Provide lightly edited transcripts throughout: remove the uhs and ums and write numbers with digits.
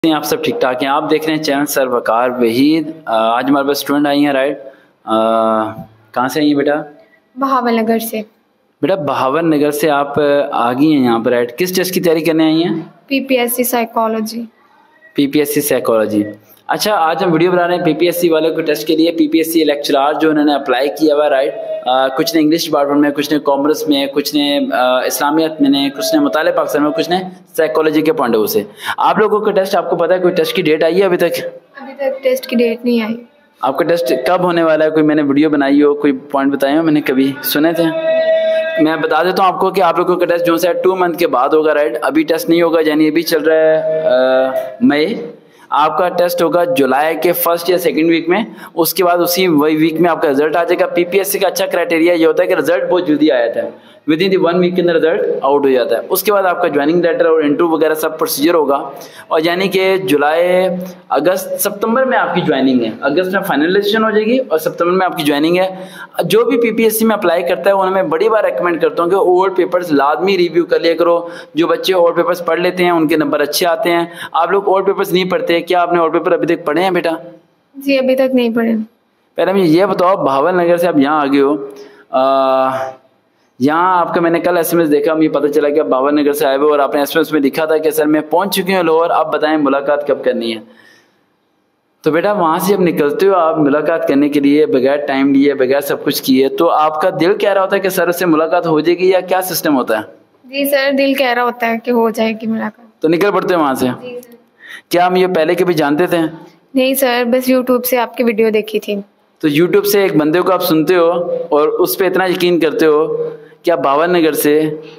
आप सब ठीक ठाक हैं। आप देख रहे हैं चैनल सर वकार वहीद। आज हमारे पास स्टूडेंट आई हैं, राइट। कहाँ से आई हैं बेटा? बहावल नगर से। बेटा बहावल नगर से आप आ गई हैं यहाँ पर, राइट। किस टेस्ट की तैयारी करने आई हैं? PPSC psychology. PPSC psychology. अच्छा, आज हम वीडियो बना रहे हैं पीपीएससी वाले को टेस्ट के लिए। पीपीएससी लेक्चरार जो उन्होंने अप्लाई किया हुआ, राइट। कुछ ने इंग्लिश डिपार्टमेंट में, कुछ ने कॉमर्स में, कुछ ने इस्लामियत में, कुछ ने मुताले पाकिस्तान में, कुछ ने साइकोलॉजी के पॉइंट ऑफ व्यू से। आप लोगों का टेस्ट आपको पता है, कोई टेस्ट की डेट आई है अभी तक? अभी तक टेस्ट की डेट नहीं आई। आपका टेस्ट कब होने वाला है? कोई मैंने वीडियो बनाई हो, कोई पॉइंट बताए हो, मैंने कभी सुने थे? मैं बता देता हूँ आपको कि आप लोगों का टेस्ट जो है 2 मंथ के बाद होगा, राइट। अभी टेस्ट नहीं होगा, यानी अभी चल रहा है मई। आपका टेस्ट होगा जुलाई के फर्स्ट या सेकंड वीक में। उसके बाद उसी वही वीक में आपका रिजल्ट आ जाएगा। पीपीएससी का अच्छा क्राइटेरिया ये होता है कि रिजल्ट बहुत जल्दी आ जाता है, विद इन 1 वीक के अंदर रिजल्ट आउट हो जाता है। उसके बाद आपका ज्वाइनिंग लेटर और इंटरव्यू वगैरह सब प्रोसीजर होगा। और यानी कि जुलाई, अगस्त, सितंबर में आपकी ज्वाइनिंग है। अगस्त में फाइनलाइजेशन हो जाएगी और सितंबर में आपकी ज्वाइनिंग है। जो भी पीपीएससी में अप्लाई करता है उन्हें मैं बड़ी बार रिकमेंड करता हूँ कि ओल्ड पेपर्स लाजमी रिव्यू कर लिया करो। जो बच्चे ओल्ड पेपर्स पढ़ लेते हैं उनके नंबर अच्छे आते हैं। आप लोग ओल्ड पेपर्स नहीं पढ़ते, क्या आपने ओल्ड पेपर अभी तक पढ़े हैं बेटा? जी अभी तक नहीं पढ़े। पहले मुझे ये बताओ, बहावल नगर से आप यहाँ आ गए हो, यहाँ आपका मैंने कल एसएमएस देखा, मुझे पता चला कि आप बहावल नगर से आए हुए और आपने एसएमएस में लिखा था कि सर मैं पहुंच चुकी हूँ लाहौर, आप बताएं मुलाकात कब करनी है। तो बेटा वहां से जब निकलते हो आप मुलाकात करने के लिए, बगैर टाइम लिए, बगैर सब कुछ किए, तो आपका दिल कह रहा होता है कि सर से मुलाकात हो जाएगी, या क्या सिस्टम होता है? जी सर, दिल कह रहा होता है कि हो जाएगी मुलाकात। तो निकल पड़ते हैं वहां से? जी सर। क्या हम ये पहले कभी जानते थे? नहीं सर, बस यूट्यूब से आपकी वीडियो देखी थी। तो यूट्यूब से एक बंदे को आप सुनते हो और उस पर इतना यकीन करते हो कि आप बहावल नगर से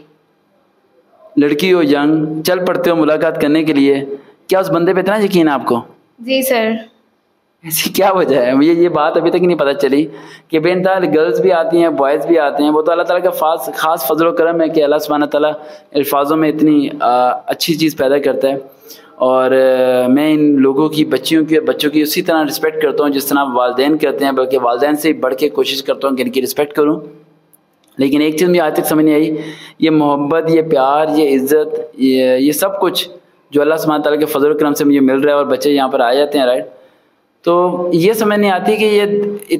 लड़की हो, यंग, चल पड़ते हो मुलाकात करने के लिए। क्या उस बंदे पे इतना यकीन है आपको? जी सर। ऐसी क्या वजह है? मुझे ये बात अभी तक नहीं पता चली कि बेनताल गर्ल्स भी आती हैं, बॉयज़ भी आते हैं। वो तो अल्लाह ताला का खास फजल व करम है कि अल्लाह सुब्हानहू तआला अल्फाजों में इतनी अच्छी चीज़ पैदा करता है। और मैं इन लोगों की, बच्चों की उसी तरह रिस्पेक्ट करता हूँ जिस तरह वालिदैन करते हैं, बल्कि वालिदैन से बढ़ के कोशिश करता हूँ कि इनकी रिस्पेक्ट करूँ। लेकिन एक चीज़ मुझे आज तक समझ नहीं आई, ये मोहब्बत, ये प्यार, ये इज़्ज़त, ये सब कुछ जो अल्लाह सुब्हानहू तआला के फजल करम से मुझे मिल रहा है और बच्चे यहाँ पर आ जाते हैं, राइट। तो ये समझ नहीं आती कि ये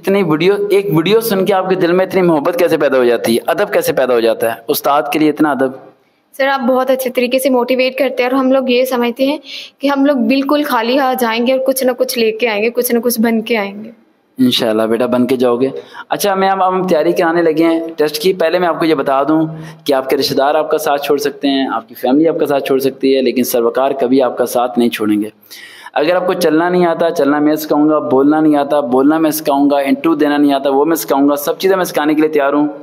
एक वीडियो सुन के आपके दिल में इतनी मोहब्बत कैसे पैदा हो जाती है, अदब कैसे पैदा हो जाता है, उस्ताद के लिए इतना अदब। सर आप बहुत अच्छे तरीके से मोटिवेट करते हैं और हम लोग ये समझते हैं कि हम लोग बिल्कुल खाली हाथ जाएंगे और कुछ ना कुछ लेके आएंगे, कुछ ना कुछ बन के आएंगे। इंशाल्लाह बेटा बन के जाओगे। अच्छा, हम तैयारी कराने लगे हैं टेस्ट की। पहले मैं आपको ये बता दूं कि आपके रिश्तेदार आपका साथ छोड़ सकते हैं, आपकी फैमिली आपका साथ छोड़ सकती है, लेकिन सरवकार कभी आपका साथ नहीं छोड़ेंगे। अगर आपको चलना नहीं आता, चलना मैं सिखाऊंगा। बोलना नहीं आता, बोलना मैं सिखाऊंगा। इंटरव्यू देना नहीं आता, वो मैं सिखाऊंगा। सब चीज़ें मैं सिखाने के लिए तैयार हूँ,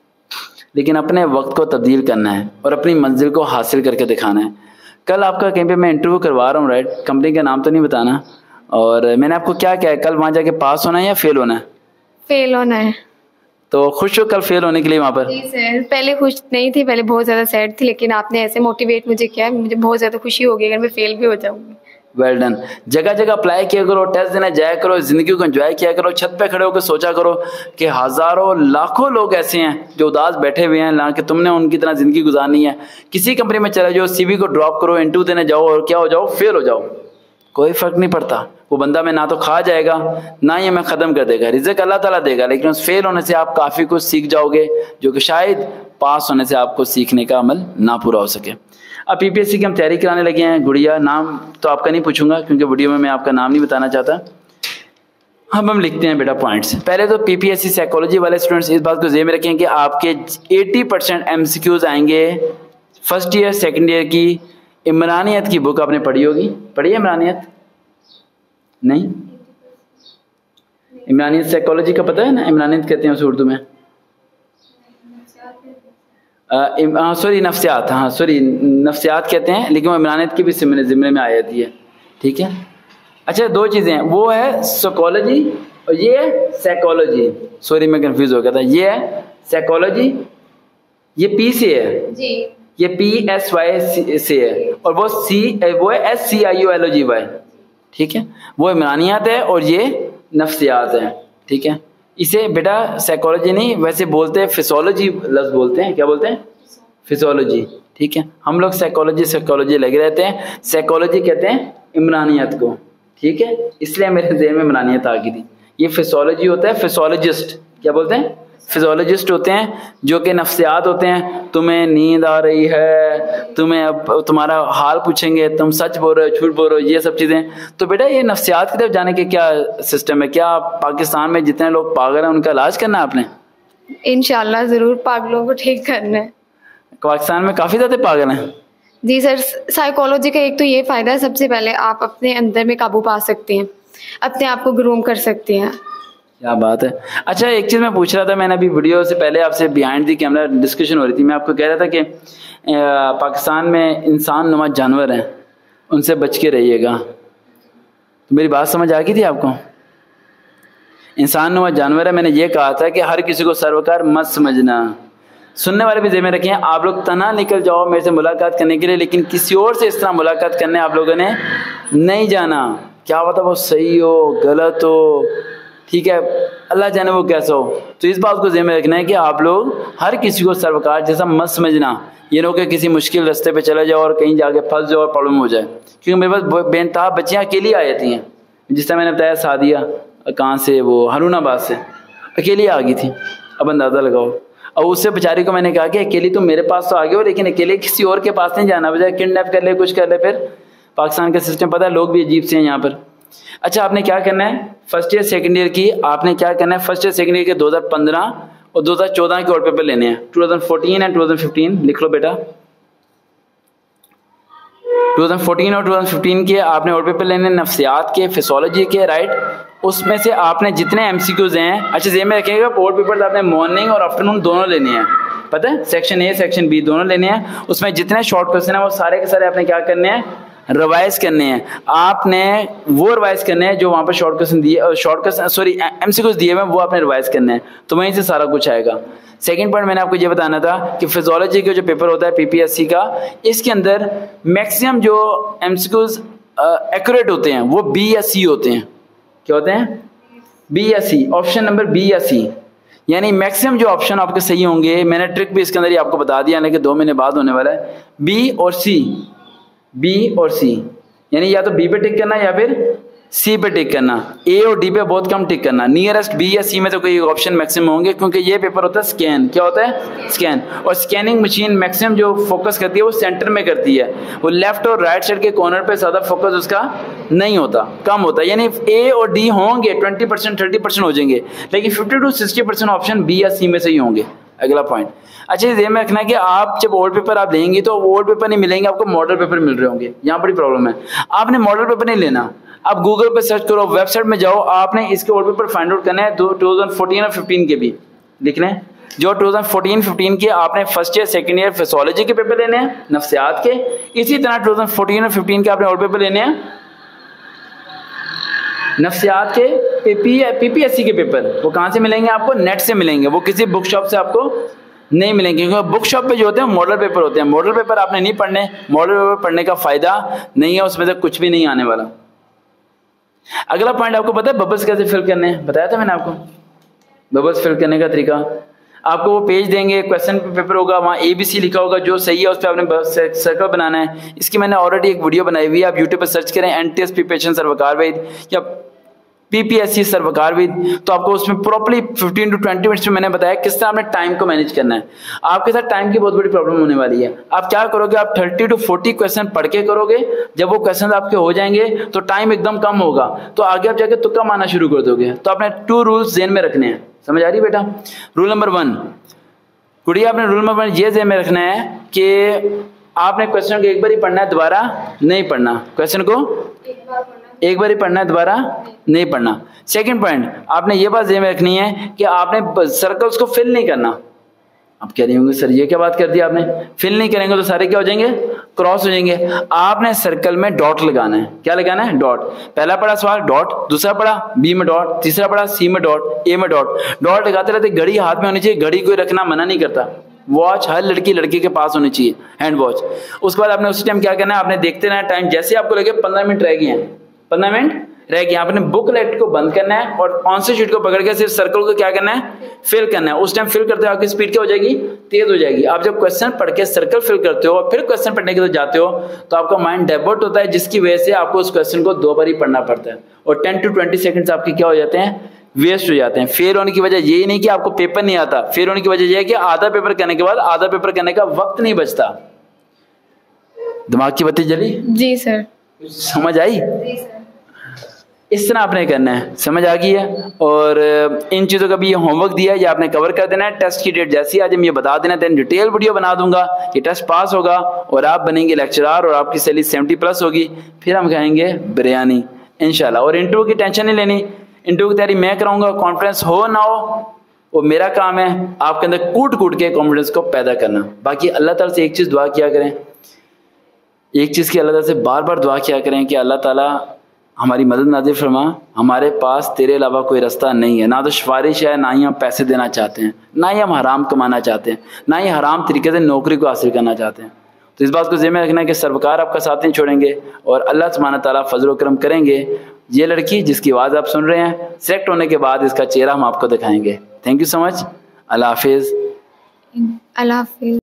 लेकिन अपने वक्त को तब्दील करना है और अपनी मंजिल को हासिल करके दिखाना है। कल आपका कहीं पे मैं इंटरव्यू करवा रहा हूँ, राइट। कंपनी का नाम तो नहीं बताना। और मैंने आपको क्या है, कल वहाँ जाके पास होना है या फेल होना है? फेल होना है। तो खुश हो कल फेल होने के लिए वहाँ पर? जी सर, पहले खुश नहीं थी, पहले बहुत ज़्यादा सैड थी, लेकिन आपने ऐसे मोटिवेट मुझे किया, मुझे बहुत ज़्यादा खुशी होगी अगर मैं फेल भी हो जाऊँगी। Well done. जगह जगह अप्लाई किया करो, टेस्ट देने जाया करो, जिंदगी को एंजॉय किया करो। छत पे खड़े होकर सोचा करो कि हजारों लाखों लोग ऐसे हैं जो उदास बैठे हुए हैं, ना कि तुमने उनकी तरह जिंदगी गुजारनी है। किसी कंपनी में चले जाओ, सीवी को ड्रॉप करो, इंटरव्यू देने जाओ और क्या हो जाओ, फेल हो जाओ, कोई फर्क नहीं पड़ता। वो बंदा में ना तो खा जाएगा, ना ही हमें ख़त्म कर देगा। रिज़्क अल्लाह ताला देगा, लेकिन उस फेल होने से आप काफ़ी कुछ सीख जाओगे जो कि शायद पास होने से आपको सीखने का अमल ना पूरा हो सके। अब पीपीएससी की हम तैयारी कराने लगे हैं। गुड़िया, नाम तो आपका नहीं पूछूंगा क्योंकि वीडियो में मैं आपका नाम नहीं बताना चाहता। हम लिखते हैं बेटा पॉइंट्स। पहले तो पीपीएससी साइकोलॉजी वाले स्टूडेंट्स इस बात को ज़हन में रखें कि आपके 80% एमसीक्यूज आएंगे फर्स्ट ईयर सेकंड ईयर की। इमरानियत की बुक आपने पढ़ी होगी, पढ़ी है इमरानियत? नहीं, इमरानियत साइकोलॉजी का पता है ना? इमरानियत कहते हैं उसे उर्दू में, सॉरी नफ्सियात, हाँ सॉरी नफ्सियात कहते हैं, लेकिन वो इमरानियत की भी ज़िम्मे में आ जाती है, ठीक है। अच्छा, 2 चीज़ें हैं, वो है साइकोलॉजी और ये है साइकोलॉजी। सॉरी मैं कंफ्यूज हो गया था। ये है साइकोलॉजी, ये पी से है जी, ये PSY से है, और वो है SCIOLOGY, ठीक है। वो इमरानियात है और ये नफ्सियात है, ठीक है। इसे बेटा साइकोलॉजी नहीं, वैसे बोलते हैं फिजियोलॉजी लफ्ज़ बोलते हैं। क्या बोलते हैं? फिजियोलॉजी, ठीक है। हम लोग साइकोलॉजी लगे रहते हैं। साइकोलॉजी कहते हैं इमरानियत को, ठीक है, इसलिए मेरे ज़हन में इमरानियत आ गई थी। ये फिजियोलॉजी होता है, फिजियोलॉजिस्ट क्या बोलते हैं, फिजियोलॉजिस्ट होते हैं जो कि नफ्सियात होते हैं। तुम्हें नींद आ रही है, तुम्हें अब तुम्हारा हाल पूछेंगे, तुम सच बोल रहे हो झूठ बोल रहे हो, ये सब चीज़ें। तो बेटा ये नफ्सियात की तरफ जाने के क्या सिस्टम है? क्या पाकिस्तान में जितने लोग पागल हैं उनका इलाज करना है आपने? इंशाल्लाह ज़रूर पागलों को ठीक करना है। पाकिस्तान में काफ़ी ज़्यादा पागल हैं। जी सर, साइकोलॉजी का एक तो ये फ़ायदा है, सबसे पहले आप अपने अंदर में काबू पा सकते हैं, अपने आप को ग्रूम कर सकते हैं। क्या बात है। अच्छा एक चीज़ मैं पूछ रहा था, मैंने अभी वीडियो से पहले आपसे बिहाइंड दी कैमरा डिस्कशन हो रही थी, मैं आपको कह रहा था कि पाकिस्तान में इंसान नुमा जानवर हैं, उनसे बच के रहिएगा। तो मेरी बात समझ आ गई थी आपको? इंसान नुमा जानवर है, मैंने ये कहा था कि हर किसी को सर्वकार मत समझना। सुनने वाले भी ज़हन में रखें, आप लोग तना निकल जाओ मेरे से मुलाकात करने के लिए, लेकिन किसी और से इस तरह मुलाकात करने आप लोगों ने नहीं जाना। क्या पता वो सही हो गलत हो, ठीक है, अल्लाह जाने वो कैसा हो। तो इस बात को ज़हन में रखना है कि आप लोग हर किसी को सर्वकार जैसा मत समझना। ये लोग कि किसी मुश्किल रास्ते पे चले जाओ और कहीं जाके फंस जाओ और प्रॉब्लम हो जाए। क्योंकि मेरे पास बेनतहा बच्चियाँ अकेली आ जाती हैं, जिस तरह मैंने बताया सादिया कहाँ से, वो हारूनाबाद से अकेली आ गई थी। अब अंदाज़ा लगाओ। और उससे बेचारी को मैंने कहा कि अकेली तुम मेरे पास तो आ गए हो, लेकिन अकेले किसी और के पास नहीं जाना, बजाय किडनैप कर ले, कुछ कर ले। फिर पाकिस्तान का सिस्टम पता है, लोग भी अजीब से हैं यहाँ पर। अच्छा आपने क्या करना है, फर्स्ट ईयर सेकंड ईयर की आपने क्या करना है, फर्स्ट ईयर सेकंड ईयर के 2015 और 2014 के और पेपर लेने हैं। 2014 एंड 2015 लिख लो बेटा। 2014 और 2015 के आपने और पेपर लेने हैं, नफ्सियात के, फिजियोलॉजी के, राइट। उसमें से आपने जितने एमसीक्यूज हैं, अच्छा जेब में रखिएगा, और पेपर आपने मॉर्निंग और आफ्टरनून दोनों लेने हैं, पता है, सेक्शन ए सेक्शन बी दोनों लेने हैं। उसमें जितने शॉर्ट क्वेश्चन है वो सारे के सारे आपने क्या करने हैं, रिवाइज करने हैं। आपने वो रिवाइज करने हैं जो वहाँ पर शॉर्ट क्वेश्चन दिए, शॉर्ट क्वेश्चन सॉरी एमसीक्यूज दिए हुए, वो आपने रिवाइज करने हैं, तो वहीं से सारा कुछ आएगा। सेकंड पॉइंट मैंने आपको ये बताना था कि फिजियोलॉजी का जो पेपर होता है पीपीएससी का, इसके अंदर मैक्सिमम जो एमसीक्यूज एक्यूरेट होते हैं वो बी या सी होते हैं। क्या होते हैं? बी या सी, ऑप्शन नंबर बी या सी, यानी मैक्सिमम जो ऑप्शन आपके सही होंगे, मैंने ट्रिक भी इसके अंदर ही आपको बता दिया, लेकिन 2 महीने बाद होने वाला है, बी और सी, बी और सी, यानी या तो बी पे टिक करना या फिर सी पे टिक करना। ए और डी पे बहुत कम टिक करना, नियरेस्ट बी या सी में तो कोई ऑप्शन मैक्सिमम होंगे, क्योंकि ये पेपर होता है स्कैन। क्या होता है? स्कैन। और स्कैनिंग मशीन मैक्सिमम जो फोकस करती है वो सेंटर में करती है, वो लेफ्ट और राइट साइड के कॉर्नर पे ज़्यादा फोकस उसका नहीं होता, कम होता है। यानी ए और डी होंगे 20% 30% हो जाएंगे, लेकिन 50 to 60% ऑप्शन बी या सी में से ही होंगे। अगला पॉइंट, अच्छा ये में रखना है कि आप जब ओल्ड पेपर आप लेंगे तो ओल्ड पेपर नहीं मिलेंगे, आपको मॉडल पेपर मिल रहे होंगे। यहाँ बड़ी प्रॉब्लम है, आपने मॉडल पेपर नहीं लेना, आप गूगल पे सर्च करो, वेबसाइट में जाओ, आपने इसके ओल्ड पेपर फाइंड आउट करना है। 2014 और 15 के भी लिख लें, जो 2014-15 के आपने first year second year physiology के पेपर लेने हैं, नफ्सियात के। इसी तरह 2014 और 15 के आपने ओल्ड पेपर लेने हैं नफ्सियात के, पीपीएससी के पेपर। वो कहाँ से मिलेंगे आपको? नेट से मिलेंगे, वो किसी बुक शॉप से आपको नहीं मिलेंगे, क्योंकि बुक शॉप पे जो होते हैं मॉडल पेपर होते हैं। मॉडल पेपर आपने नहीं पढ़ने, मॉडल पेपर पढ़ने का फायदा नहीं है, उसमें से कुछ भी नहीं आने वाला। अगला पॉइंट आपको पता है बबल्स कैसे फिल करने हैं? बताया था मैंने आपको बबल्स फिल करने का तरीका। आपको वो पेज देंगे, क्वेश्चन पेपर होगा, वहाँ ABC लिखा होगा, जो सही है उस पर आपने सर्कल बनाना है। इसकी मैंने ऑलरेडी एक वीडियो बनाई हुई है, आप यूट्यूब पर सर्च करें NTS प्रिपरेशन सर्वकार वैद या PPSC सर्वकार वैद, तो आपको उसमें प्रॉपर्ली 15 to 20 मिनट्स में मैंने बताया किस तरह आपने टाइम को मैनेज करना है। आपके साथ टाइम की बहुत बड़ी प्रॉब्लम होने वाली है। आप क्या करोगे, आप 30 to 40 क्वेश्चन पढ़ के करोगे। जब वो क्वेश्चन आपके हो जाएंगे तो टाइम एकदम कम होगा, तो आगे आप जाके तुक्का मारना शुरू कर दोगे। तो आपने 2 रूल्स ज़हन में रखने हैं, समझ आ रही बेटा? रूल नंबर 1 गुड़िया, आपने रूल नंबर 1 ये ज़हन में रखना है कि आपने क्वेश्चन को एक बार ही पढ़ना है, दोबारा नहीं पढ़ना। क्वेश्चन को एक बार ही पढ़ना है, दोबारा नहीं पढ़ना। सेकंड पॉइंट, आपने ये बात ज़हन में रखनी है कि आपने सर्कल्स को फिल नहीं करना। आप कह रहे होंगे सर ये क्या बात कर दी आपने, फिल नहीं करेंगे तो सारे क्या हो जाएंगे, क्रॉस हो जाएंगे। आपने सर्कल में डॉट लगाना है। क्या लगाना है? डॉट। पहला पढ़ा सवाल डॉट, दूसरा पढ़ा बी में डॉट, तीसरा पढ़ा सी में डॉट, ए में डॉट। डॉट लगाते रहते, घड़ी हाथ में होनी चाहिए, घड़ी कोई रखना मना नहीं करता। वॉच हर लड़के के पास होनी चाहिए, हैंड वॉच। उसके बाद आपने उसी टाइम क्या करना है, आपने देखते रहना टाइम, जैसे आपको लगे 15 मिनट रह गए हैं, 15 मिनट रह गया। आपने बुकलेट को बंद करना है और आंसर शीट को पकड़ के सिर्फ सर्कल को क्या करना है, फिल करना है। उस टाइम फिल करते हो आपकी स्पीड क्या हो जाएगी, तेज हो जाएगी। आप जब क्वेश्चन पढ़ के सर्कल फिल करते हो और फिर क्वेश्चन पढ़ने के लिए जाते हो तो आपका माइंड डाइवर्ट होता है, जिसकी वजह से आपको उस क्वेश्चन को 2 बार ही पढ़ना पड़ता है और 10 to 20 सेकंड्स आपके क्या हो जाते हैं, वेस्ट हो जाते हैं। फेल होने की वजह यही नहीं कि आपको पेपर नहीं आता, फेल होने की वजह यह है कि आधा पेपर करने के बाद आधा पेपर करने का वक्त नहीं बचता। दिमाग की बत्ती जली? जी सर। समझ आई? जी सर। इस तरह आपने करना है, समझ आ गई है। और इन चीज़ों का भी ये होमवर्क दिया है, ये आपने कवर कर देना है। टेस्ट की डेट जैसी आज हम ये बता देना, देन डिटेल वीडियो बना दूंगा। ये टेस्ट पास होगा और आप बनेंगे लेक्चरर और आपकी सैलरी 70+ होगी। फिर हम खाएंगे बिरयानी इंशाल्लाह। और इंटरव्यू की टेंशन नहीं लेनी, इंटरव्यू की तैयारी मैं कराऊंगा, कॉन्फिडेंस हो ना हो वो मेरा काम है, आपके अंदर कूट कूट के कॉन्फिडेंस को पैदा करना। बाकी अल्लाह ताला से एक चीज़ दुआ किया करें, एक चीज़ की अल्लाह ताला से बार बार दुआ किया करें कि अल्लाह ताला हमारी मदद नाज़िल फरमा। हमारे पास तेरे अलावा कोई रास्ता नहीं है, ना तो सिफारिश है, ना ही हम पैसे देना चाहते हैं, ना ही हम हराम कमाना चाहते हैं, ना ही हराम तरीके से नौकरी को हासिल करना चाहते हैं। तो इस बात को ज़हन में रखना है कि सरकार आपका साथ नहीं छोड़ेंगे और अल्लाह सुब्हानहू तआला फजल व करम करेंगे। ये लड़की जिसकी आवाज़ आप सुन रहे हैं, सेलेक्ट होने के बाद इसका चेहरा हम आपको दिखाएंगे। Thank you so much. अल्लाह हाफिज़। अल्लाह हाफिज़।